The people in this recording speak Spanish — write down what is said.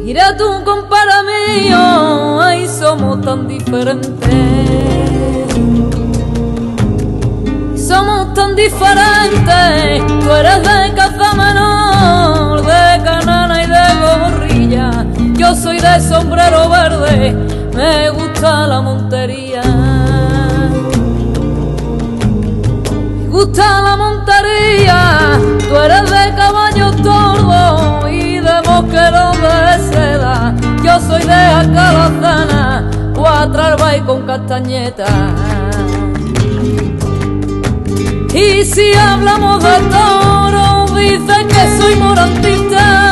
Mira tú, compara mío, ay, somos tan diferentes. Somos tan diferentes. Tú eres de caza menor, de canana y de gorrilla. Yo soy de sombrero verde, me gusta la montería. Me gusta la montería. Tú eres de caballo tordo y de mosquero de seda. Yo soy de Acalazana, Cuatralba y con castañeta. Y si hablamos de toro, dicen que soy morantista.